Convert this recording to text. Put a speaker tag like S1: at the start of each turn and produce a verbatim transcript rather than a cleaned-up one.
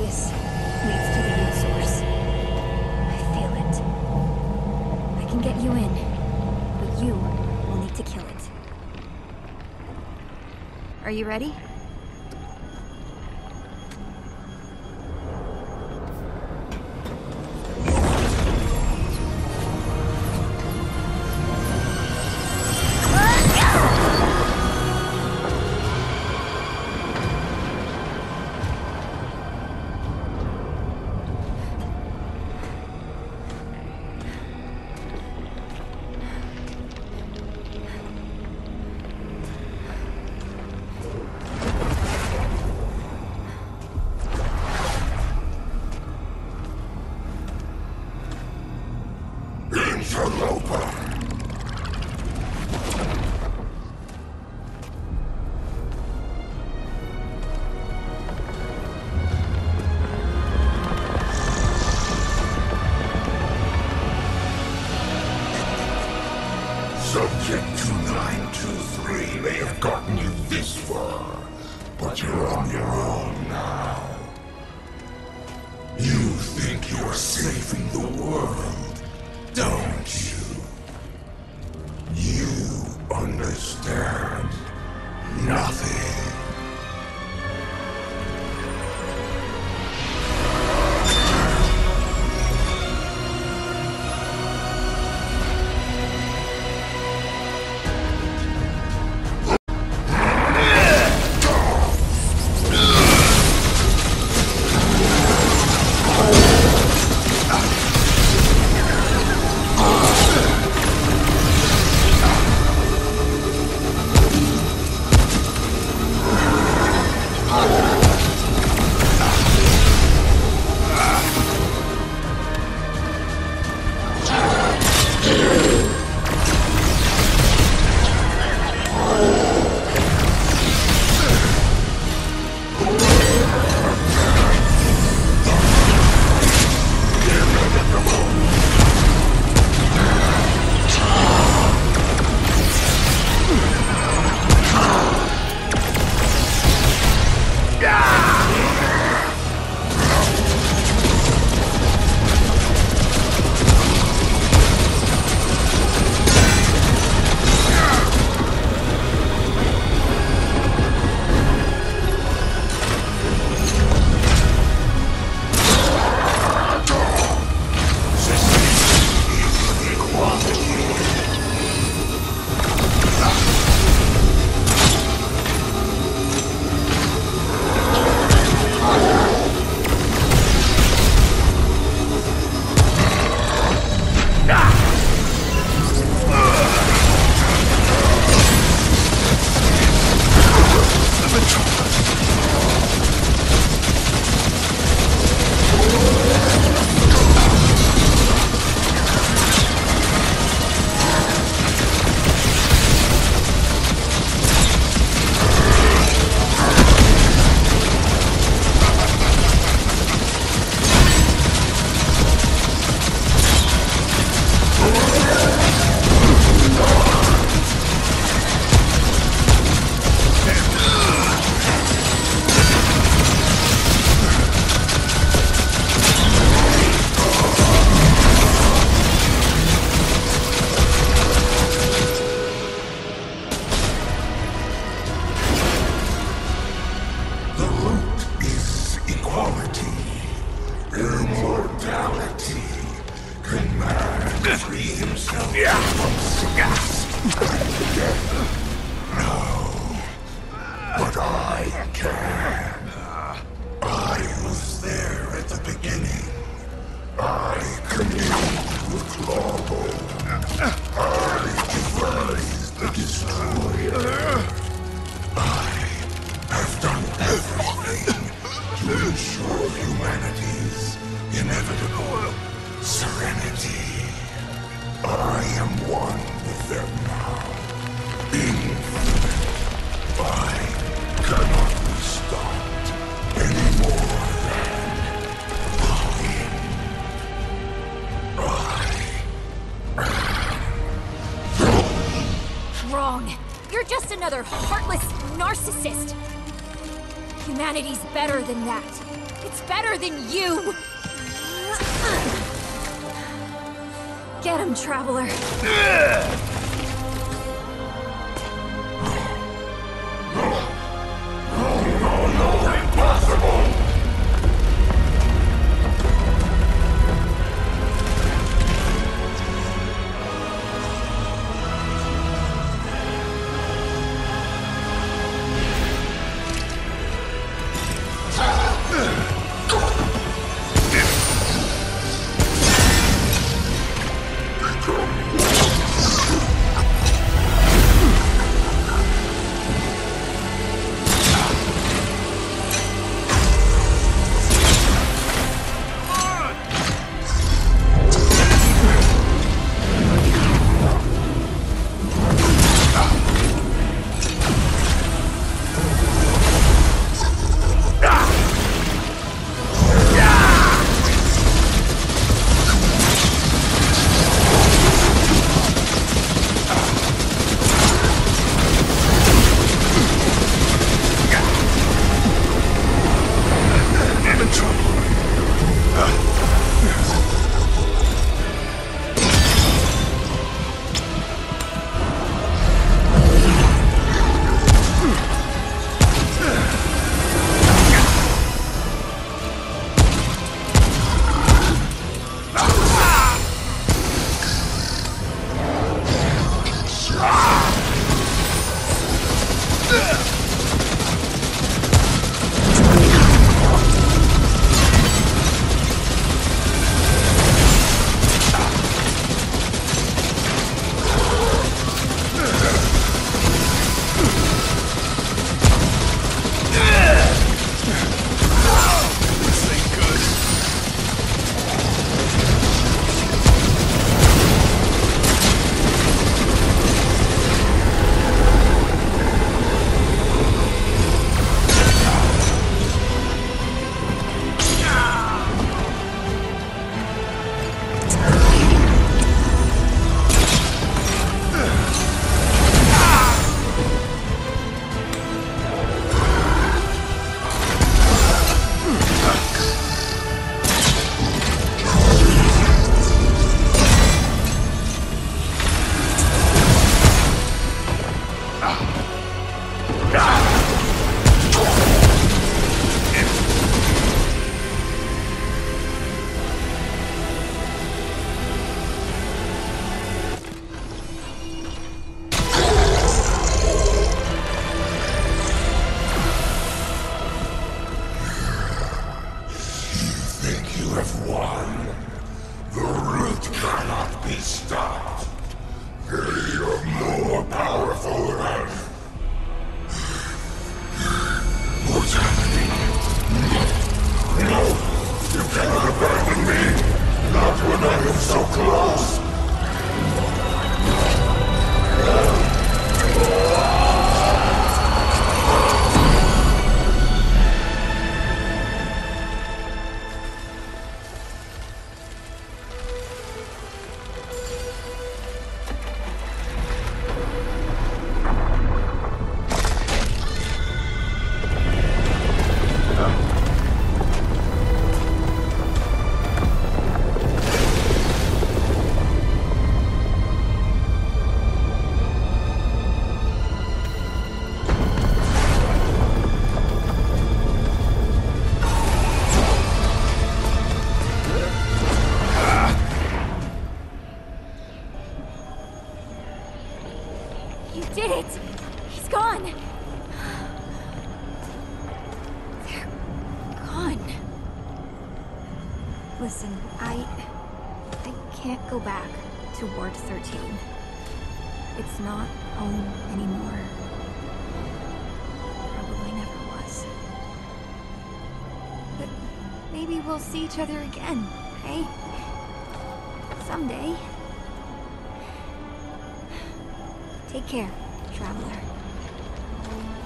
S1: this leads to the root source. I feel it. I can get you in, but you will need to kill it. Are you ready?
S2: Subject two nine two three may have gotten you this far, but you're on your own now. You think you're saving the world, don't you? You understand nothing.
S1: You're just another heartless narcissist. Humanity's better than that. It's better than you! Get him, Traveler. did it! He's gone! They're gone. Listen, I... I can't go back to Ward thirteen. It's not home anymore. Probably never was. But maybe we'll see each other again, eh? Someday. Take care, Traveler.